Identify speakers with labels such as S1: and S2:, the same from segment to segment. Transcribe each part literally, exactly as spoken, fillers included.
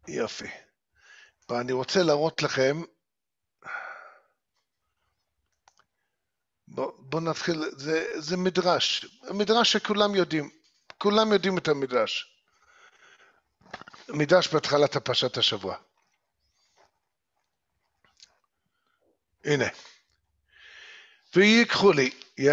S1: יופי. ואני רוצה להראות לכם, בוא, בוא נתחיל, זה, זה מדרש, המדרש שכולם יודעים, כולם יודעים את המדרש. מדרש בהתחלת הפרשת השבוע. הנה. ויקחו לי, יא?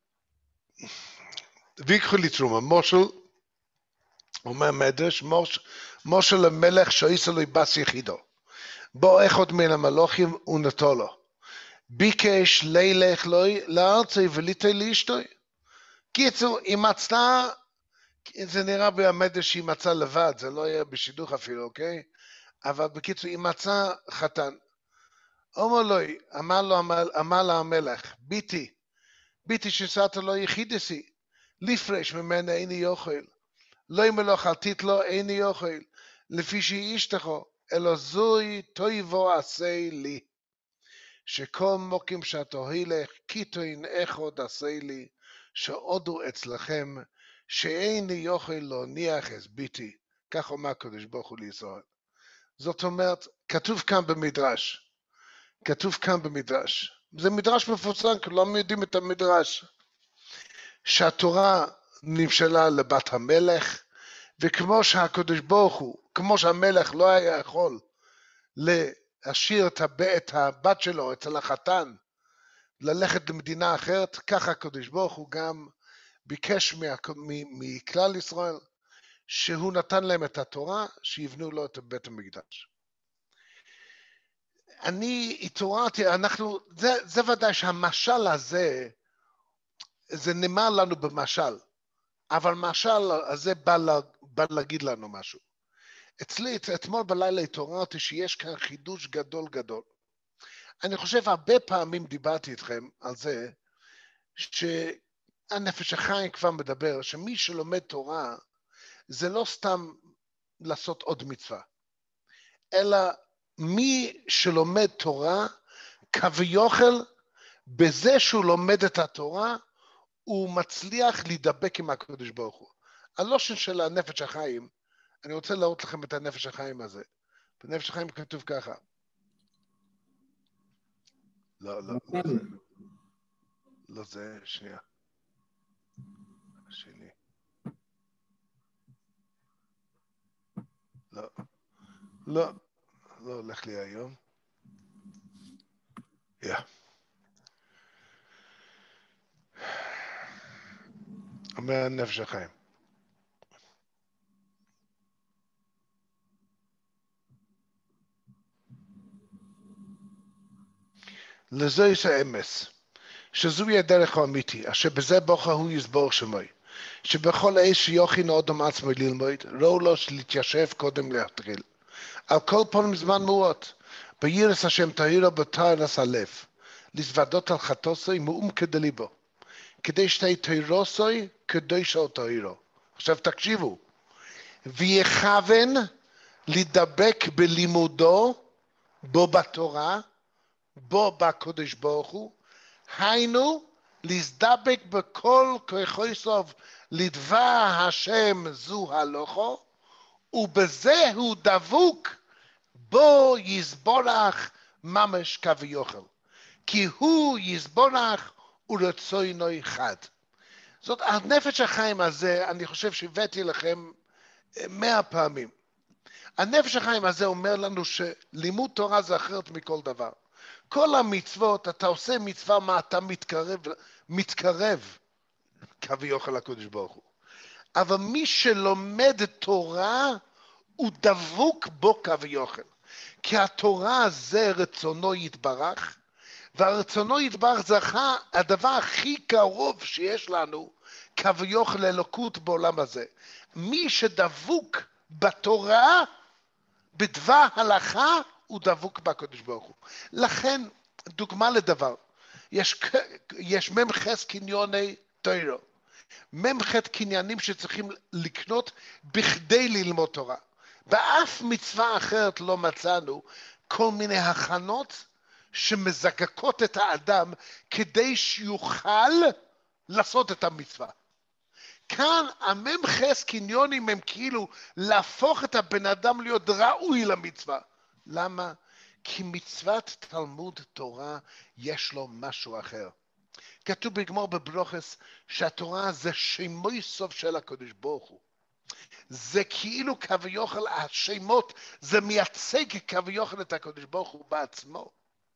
S1: ויקחו לי תרומה, מושל, אומר מדרש, מוש, מושל למלך שעשה לו בס יחידו. בוא אחד מן המלוכים ונתו לו. ביקש לילך לוי לארצי וליטי לאשתוי. קיצור, היא מצאה, זה נראה במדרש שהיא מצאה לבד, זה לא היה בשידוך אפילו, אוקיי? אבל בקיצור, היא מצאה חתן. אומר לו, אמר לו, אמר לה המלך, ביתי, ביתי ששאת לו יחידסי, לפרש ממנה איני יוכל. לא ימלוך אל לו איני יוכל, לפי שהיא אשתכו, אלא זוי תויבו עשה לי. שכל מוקים שאתו הילך, כיתוין אחד עשה לי, שעודו אצלכם, שאיני יוכל להניח את ביתי. כך אומר הקדוש ברוך הוא לישראל. זאת אומרת, כתוב כאן במדרש, כתוב כאן במדרש, זה מדרש מפורסם, כולם יודעים את המדרש, שהתורה נמשלה לבת המלך, וכמו שהקדוש ברוך הוא, כמו שהמלך לא היה יכול להשאיר את הבת שלו אצל החתן, ללכת למדינה אחרת, ככה הקדוש ברוך הוא גם ביקש מכלל ישראל, שהוא נתן להם את התורה, שיבנו לו את בית המקדש. אני התעוררתי, אנחנו, זה, זה ודאי שהמשל הזה, זה נאמר לנו במשל, אבל המשל הזה בא, לה, בא להגיד לנו משהו. אצלי, אתמול בלילה התעוררתי שיש כאן חידוש גדול גדול. אני חושב הרבה פעמים דיברתי איתכם על זה, שהנפש החיים כבר מדבר, שמי שלומד תורה, זה לא סתם לעשות עוד מצווה, אלא מי שלומד תורה, כביוכל, בזה שהוא לומד את התורה, הוא מצליח להידבק עם הקדוש ברוך הוא. הלושן של הנפש החיים, אני רוצה להראות לכם את הנפש החיים הזה. בנפש החיים כתוב ככה. לא, לא, לא זה. לא זה, שנייה. השני. לא. לא. לא הולך לי היום. יא. אומר הנפש החיים. לזוהי האמס, שזוהי הדרך האמיתי, אשר בזה בוחר הוא יסבור שמוי, שבכל עת שיוכין אדם עצמו ללמוד, ראו לו להתיישב קודם להתחיל. על כל פנים זמן מועט, בירס השם תהירו בתארס הלב, לזוודות על חטוסוי מאום כדליבו, כדי שתי תהירוסוי כדי של תהירו. עכשיו תקשיבו, ויכוון לדבק בלימודו, בו בתורה, בו בקודש ברוך הוא, היינו להזדבק בכל כוחו סוף לדבר השם זו הלוכו, ובזה הוא דבוק בו יסבורך ממש כביוכל, כי הוא יסבורך ורצוינו חד. זאת הנפש החיים הזה, אני חושב שהבאתי לכם מאה פעמים. הנפש החיים הזה אומר לנו שלימוד תורה זה אחרת מכל דבר. כל המצוות, אתה עושה מצווה מה אתה מתקרב, מתקרב כביוכל הקדוש ברוך הוא. אבל מי שלומד תורה, הוא דבוק בו כביוכל. כי התורה זה רצונו יתברך, והרצונו יתברך זה הדבר הכי קרוב שיש לנו, כביוכל אלוקות בעולם הזה. מי שדבוק בתורה, בדבר הלכה, הוא דבוק בקדוש ברוך הוא. לכן, דוגמה לדבר, יש, יש ממחס קניוני תוירו, ממחת קניינים שצריכים לקנות בכדי ללמוד תורה. באף מצווה אחרת לא מצאנו כל מיני הכנות שמזקקות את האדם כדי שיוכל לעשות את המצווה. כאן הממחס קניונים הם כאילו להפוך את הבן אדם להיות ראוי למצווה. למה? כי מצוות תלמוד תורה יש לו משהו אחר. כתוב בגמור בברוכס שהתורה זה שמוי סוף של הקדוש ברוך הוא. זה כאילו כביכול השמות, זה מייצג כביכול את הקדוש ברוך הוא בעצמו.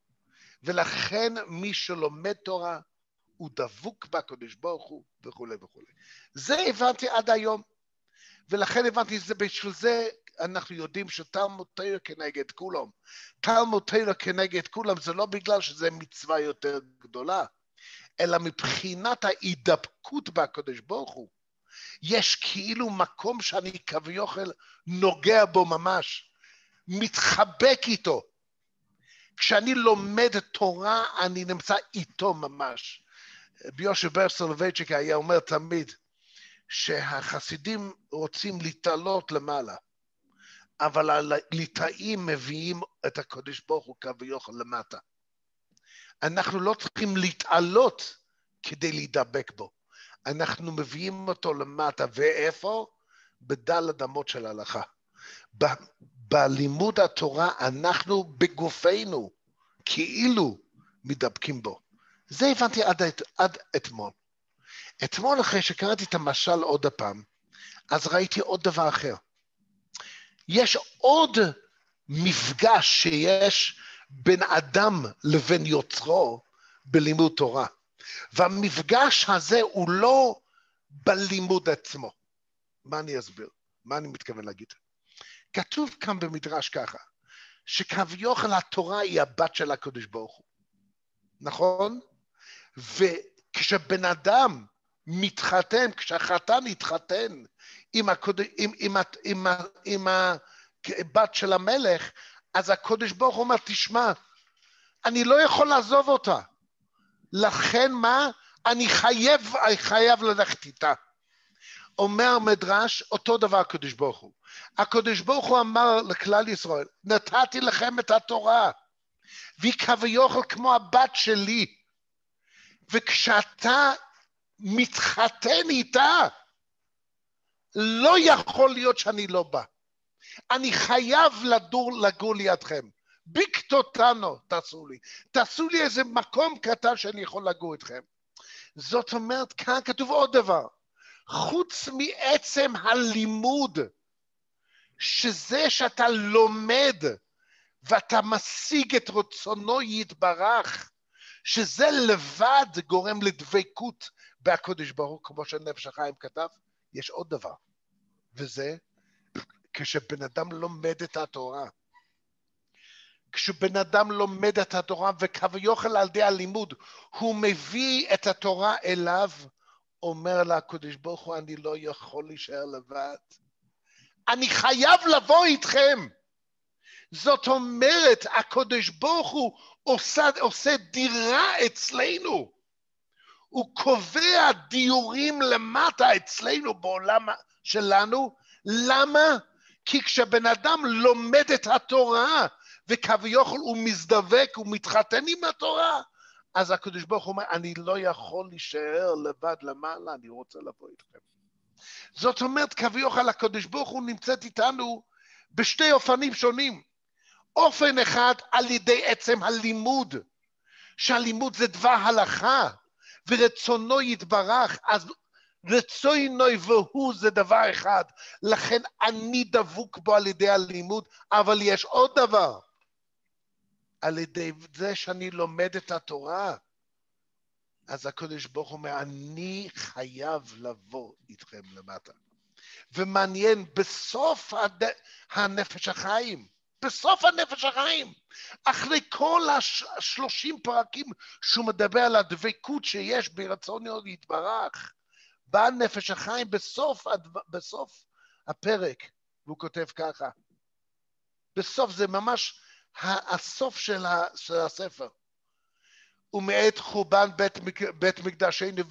S1: ולכן מי שלומד תורה הוא דבוק בקדוש ברוך הוא וכו' וכו'. זה הבנתי עד היום. ולכן הבנתי זה בשביל זה אנחנו יודעים שתלמוד תורה כנגד כולם. תלמוד תורה כנגד כולם זה לא בגלל שזה מצווה יותר גדולה, אלא מבחינת ההידבקות בקדוש ברוך הוא. יש כאילו מקום שאני כביכול נוגע בו ממש, מתחבק איתו. כשאני לומד תורה, אני נמצא איתו ממש. ביושב בר סולובייצ'יק היה אומר תמיד, שהחסידים רוצים להתעלות למעלה, אבל הליטאים מביאים את הקדוש ברוך הוא כביכול למטה. אנחנו לא צריכים להתעלות כדי להידבק בו. אנחנו מביאים אותו למטה, ואיפה? בדלת אמות של ההלכה. ב- בלימוד התורה אנחנו בגופנו כאילו מדבקים בו. זה הבנתי עד, עד אתמול. אתמול אחרי שקראתי את המשל עוד הפעם, אז ראיתי עוד דבר אחר. יש עוד מפגש שיש בין אדם לבין יוצרו בלימוד תורה. והמפגש הזה הוא לא בלימוד עצמו. מה אני אסביר? מה אני מתכוון להגיד? כתוב כאן במדרש ככה, שכביכול התורה היא הבת של הקדוש ברוך הוא. נכון? וכשבן אדם מתחתן, כשהחתן התחתן עם, הקודש, עם, עם, עם, עם, עם הבת של המלך, אז הקדוש ברוך הוא אומר, תשמע, אני לא יכול לעזוב אותה. לכן מה? אני חייב, אני חייב ללכת איתה. אומר מדרש, אותו דבר הקדוש ברוך הוא. הקדוש ברוך הוא אמר לכלל ישראל, נתתי לכם את התורה, והיא כביכול כמו הבת שלי. וכשאתה מתחתן איתה, לא יכול להיות שאני לא בא. אני חייב לדור לגור לידכם. בקטוטנו תעשו לי. תעשו לי איזה מקום קטן שאני יכול לגור איתכם. זאת אומרת, כאן כתוב עוד דבר. חוץ מעצם הלימוד, שזה שאתה לומד, ואתה משיג את רצונו יתברך, שזה לבד גורם לדבקות בהקדוש ברוך הוא, כמו שנפש החיים כתב, יש עוד דבר. וזה, כשבן אדם לומד את התורה, כשבן אדם לומד את התורה וכביכול על ידי הלימוד, הוא מביא את התורה אליו, אומר לה, הקדוש ברוך הוא, אני לא יכול להישאר לבד. אני חייב לבוא איתכם. זאת אומרת, הקדוש ברוך הוא עושה, עושה דירה אצלנו. הוא קובע דיורים למטה אצלנו בעולם שלנו. למה? כי כשבן אדם לומד את התורה, וכביכול הוא מזדבק, הוא מתחתן עם התורה, אז הקדוש ברוך הוא אומר, אני לא יכול להישאר לבד למעלה, אני רוצה לבוא איתכם. זאת אומרת, כביכול הקדוש ברוך הוא נמצאת איתנו בשתי אופנים שונים. אופן אחד על ידי עצם הלימוד, שהלימוד זה דבר הלכה, ורצונו יתברך, אז רצונו והוא זה דבר אחד, לכן אני דבוק בו על ידי הלימוד, אבל יש עוד דבר, על ידי זה שאני לומד את התורה, אז הקדוש ברוך הוא אומר, אני חייב לבוא איתכם למטה. ומעניין, בסוף הד... הנפש החיים, בסוף הנפש החיים, אחרי כל השלושים פרקים שהוא מדבר על הדבקות שיש ברצון יתברך, בא נפש החיים בסוף, בסוף הפרק, והוא כותב ככה, בסוף זה ממש הסוף של, ה, של הספר, ומעת חורבן בית, בית מקדשנו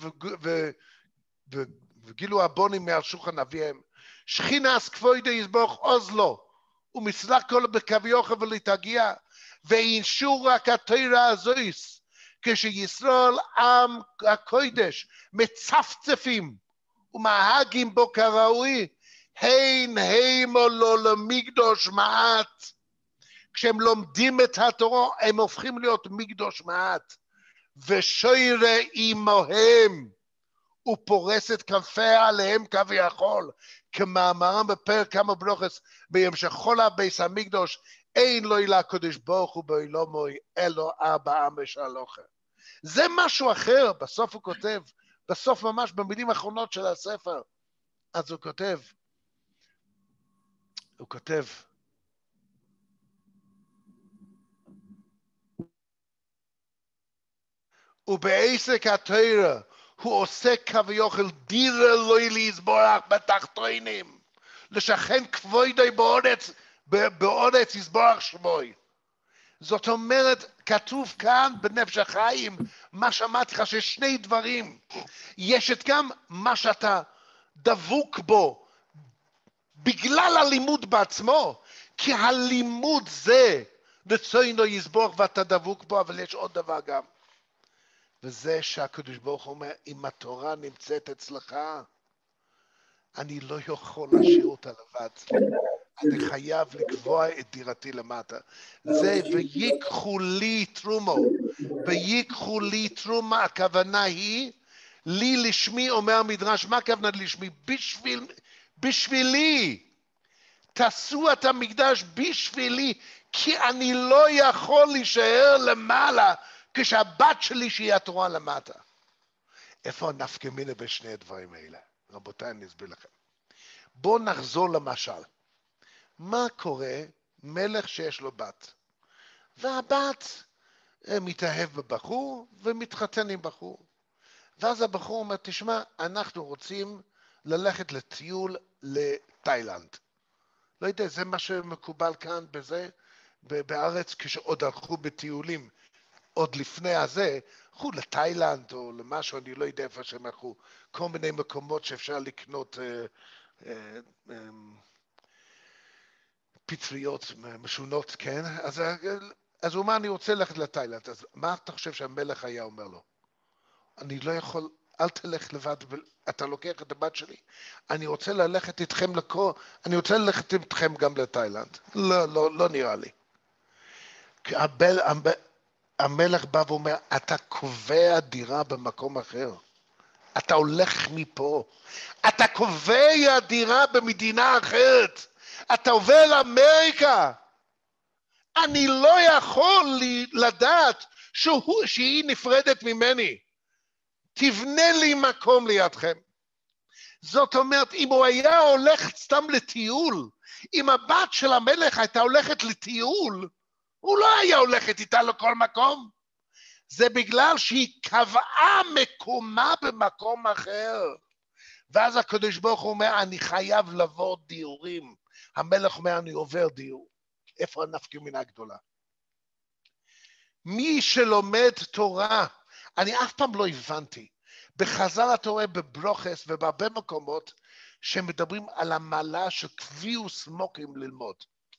S1: וגילו הבונים מעל שולחן אביהם, שכינה כבוד יזבח אוזלו, ומצלח כל בכביוכה ולהתגיע, ואינשו רק התורה הזויס, כשישראל עם הקודש מצפצפים ומהגים בו כראוי, הן הימו לו למקדוש מעט. כשהם לומדים את התורה, הם הופכים להיות מקדוש מעט. ושוירה עמהם, ופורס את כנפיה עליהם כביכול, כמאמרם בפרק כמה ברוכס, בהמשכו לבית המקדוש, אין לו אלא הקדוש ברוך הוא בעולמו, אלו ארבעה משלוחה. זה משהו אחר, בסוף הוא כותב, בסוף ממש במילים האחרונות של הספר, אז הוא כותב, הוא כותב, ובעסק התורה, הוא עוסק כביכול דירה לוי להסבורך בתחתונים, לשכן כבודי באורץ, באורץ יסבורך שמוי. זאת אומרת, כתוב כאן בנפש החיים, מה שאמרתי לך, שיש שני דברים. יש את גם מה שאתה דבוק בו, בגלל הלימוד בעצמו, כי הלימוד זה, לצוינו יסבורך ואתה דבוק בו, אבל יש עוד דבר גם. וזה שהקדוש ברוך הוא אומר, אם התורה נמצאת אצלך, אני לא יכול להשאיר אותה לבד. אני חייב לקבוע את דירתי למטה. זה ויקחו לי תרומו. ויקחו לי תרומה, הכוונה היא, לי לשמי, אומר המדרש, מה הכוונה לשמי? בשביל, בשבילי. תעשו את המקדש בשבילי, כי אני לא יכול להישאר למעלה, כשהבת שלי שהיא התורה למטה. איפה הנפקא מינה בשני הדברים האלה? רבותיי, אני אסביר לכם. בואו נחזור למשל. מה קורה? מלך שיש לו בת. והבת מתאהב בבחור ומתחתן עם בחור. ואז הבחור אומר, תשמע, אנחנו רוצים ללכת לטיול לתאילנד. לא יודע, זה מה שמקובל כאן בזה, בארץ, כשעוד הלכו בטיולים. עוד לפני הזה, הלכו לתאילנד או למשהו, אני לא יודע איפה שהם הלכו, כל מיני מקומות שאפשר לקנות אה, אה, אה, פטריות משונות, כן? אז, אז הוא אומר, אני רוצה ללכת לתאילנד, אז מה אתה חושב שהמלך היה אומר לו? אני לא יכול, אל תלך לבד, אתה לוקח את הבת שלי, אני רוצה ללכת איתכם לכל, אני רוצה ללכת איתכם גם לתאילנד. לא, לא, לא נראה לי. כי הבל, הבל, המלך בא ואומר, אתה קובע דירה במקום אחר. אתה הולך מפה. אתה קובע דירה במדינה אחרת. אתה עובר לאמריקה. אני לא יכול לדעת שהוא, שהיא נפרדת ממני. תבנה לי מקום לידכם. זאת אומרת, אם הוא היה הולך סתם לטיול, אם הבת של המלך הייתה הולכת לטיול, הוא לא היה הולכת איתה לכל מקום. זה בגלל שהיא קבעה מקומה במקום אחר. ואז הקדוש ברוך הוא אומר, אני חייב לעבור דיורים. המלך אומר, אני עובר דיור. איפה הנפקא מינה הגדולה? מי שלומד תורה, אני אף פעם לא הבנתי, בחז"ל התורה בברוכס ובהרבה מקומות, שמדברים על המעלה של קביעות מוקים ללמוד.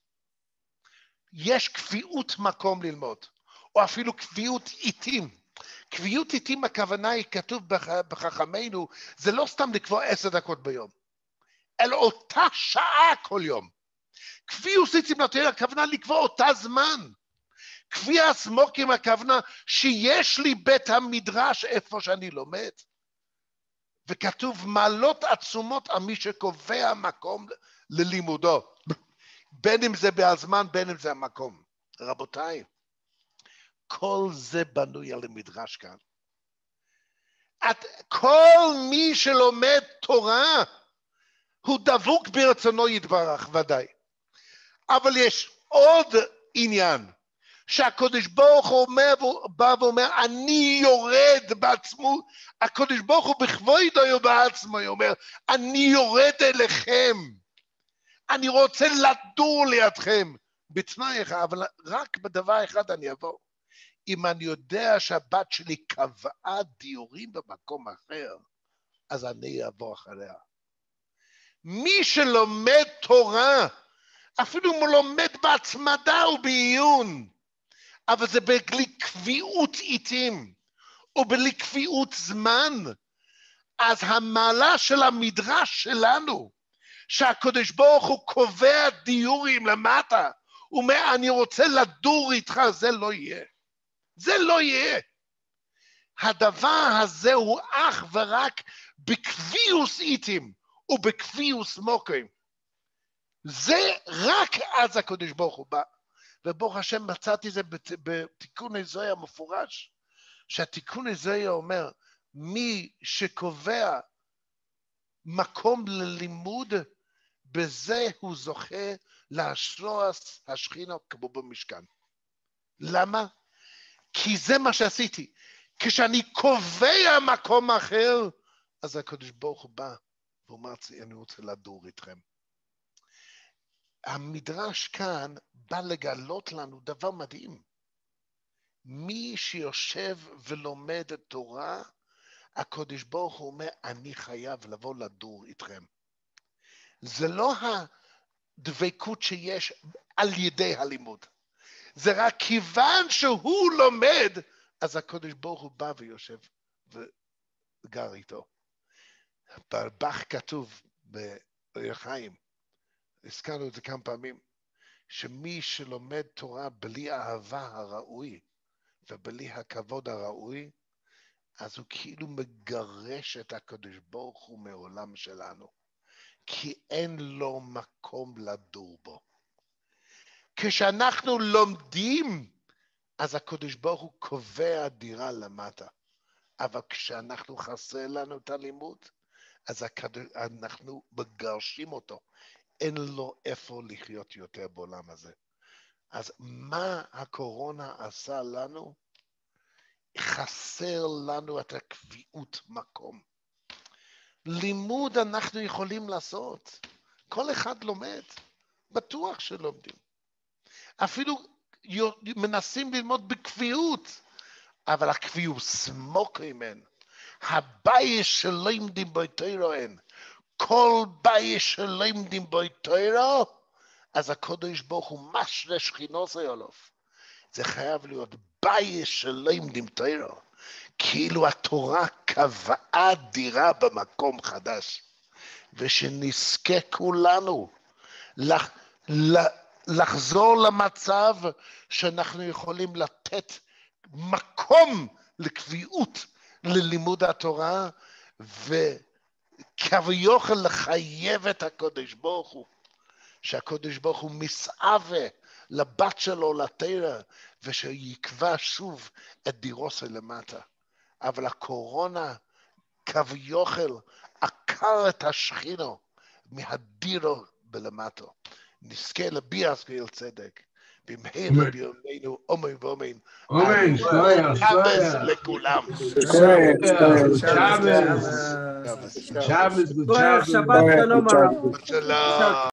S1: יש קביעות מקום ללמוד, או אפילו קביעות עיתים. קביעות עיתים הכוונה היא, כתוב בחכמינו, זה לא סתם לקבוע עשר דקות ביום, אלא אותה שעה כל יום. קביעות עיתים לתורה הכוונה לקבוע אותה זמן. קביעת מוקים הכוונה שיש לי בית המדרש איפה שאני לומד. וכתוב מעלות עצומות על מי שקובע מקום ללימודו. בין אם זה בהזמן, בין אם זה המקום. רבותיי, כל זה בנוי על המדרש כאן. את, כל מי שלומד תורה, הוא דבוק ברצונו יתברך, ודאי. אבל יש עוד עניין, שהקדוש ברוך הוא אומר, בא ואומר, אני יורד בעצמו, הקדוש ברוך הוא בכבודו בעצמו, הוא אומר, אני יורד אליכם, אני רוצה לדור לידכם, בתנאי אחד, אבל רק בדבר אחד אני אבוא. אם אני יודע שהבת שלי קבעה דיורים במקום אחר, אז אני אבוא אחריה. מי שלומד תורה, אפילו אם הוא לומד בהצמדה ובעיון, אבל זה בלי קביעות עיתים, או בלי קביעות זמן, אז המעלה של המדרש שלנו, שהקדוש ברוך הוא קובע דיורים למטה, הוא אומר, אני רוצה לדור איתך, זה לא יהיה. זה לא יהיה. הדבר הזה הוא אך ורק בקביעוס איתים, ובקביעוס מוקים. זה רק אז הקדוש ברוך הוא בא. וברוך השם מצאתי זה בתיקון הזוהר המפורש, שהתיקון הזוהר אומר, מי שקובע מקום ללימוד, בזה הוא זוכה להשראת השכינה כמו במשכן. למה? כי זה מה שעשיתי. כשאני קובע מקום אחר, אז הקדוש ברוך הוא בא, ואומר, אני רוצה לדור איתכם. המדרש כאן בא לגלות לנו דבר מדהים. מי שיושב ולומד את תורה, הקדוש ברוך הוא אומר, אני חייב לבוא לדור איתכם. זה לא הדבקות שיש על ידי הלימוד. זה רק כיוון שהוא לומד, אז הקדוש ברוך הוא בא ויושב וגר איתו. ברבך כתוב באור החיים, הזכרנו את זה כמה פעמים, שמי שלומד תורה בלי האהבה הראוי, ובלי הכבוד הראוי, אז הוא כאילו מגרש את הקדוש ברוך הוא מעולם שלנו, כי אין לו מקום לדור בו. כשאנחנו לומדים, אז הקדוש ברוך הוא קובע דירה למטה, אבל כשאנחנו חסר לנו את הלימוד, אז הקדוש, אנחנו מגרשים אותו, אין לו איפה לחיות יותר בעולם הזה. אז מה הקורונה עשה לנו? חסר לנו את הקביעות מקום. לימוד אנחנו יכולים לעשות. כל אחד לומד, בטוח שלומדים. אפילו מנסים ללמוד בקביעות, אבל הקביעות סמוק אימן. הבעיה שלומדים בו תורה אין. כל בעיה שלומדים בו תורה, אז הקדוש ברוך הוא משרה שכינתו עליו. זה חייב להיות בעיה שלומדים תורה, כאילו התורה קבעה דירה במקום חדש, ושנזכה כולנו לח, לחזור למצב שאנחנו יכולים לתת מקום לקביעות ללימוד התורה, וכביכול לחייב את הקדוש ברוך הוא, שהקדוש ברוך הוא מסעווה לבת שלו לתורה, ושיקבע שוב את דירוסו למטה. אבל הקורונה כביכול עקר את השכינה מהדירו בלמטו. נזכה לביאס ואל צדק, במהרה בימינו אמן ואמן.
S2: אמן, שלויה,
S1: שבס לכולם.
S2: שבס, שבס,
S3: שבת שלום הרב.
S1: שלום.